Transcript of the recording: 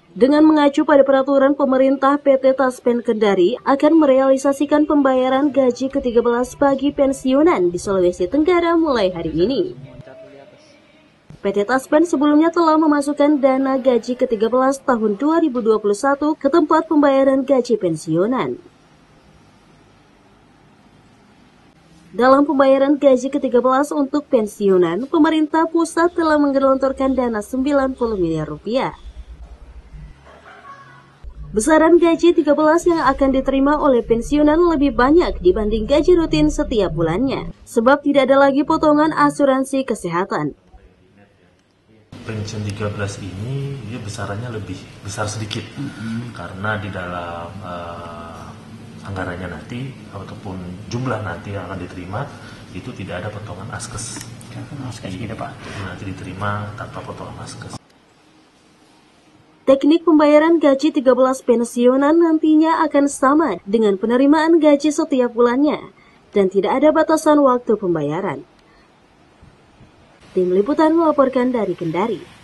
Dengan mengacu pada peraturan pemerintah, PT Taspen Kendari akan merealisasikan pembayaran gaji ke-13 bagi pensiunan di Sulawesi Tenggara mulai hari ini. PT Taspen sebelumnya telah memasukkan dana gaji ke-13 tahun 2021 ke tempat pembayaran gaji pensiunan. Dalam pembayaran gaji ke-13 untuk pensiunan, pemerintah pusat telah menggelontorkan dana 90 miliar rupiah. Besaran gaji 13 yang akan diterima oleh pensiunan lebih banyak dibanding gaji rutin setiap bulannya, sebab tidak ada lagi potongan asuransi kesehatan. Pensiun 13 ini dia besarannya lebih besar sedikit, karena di dalam anggarannya nanti ataupun jumlah nanti yang akan diterima itu tidak ada potongan askes. Gitu, Pak. Jadi nanti diterima tanpa potongan askes. Teknik pembayaran gaji 13 pensiunan nantinya akan sama dengan penerimaan gaji setiap bulannya dan tidak ada batasan waktu pembayaran. Tim Liputan melaporkan dari Kendari.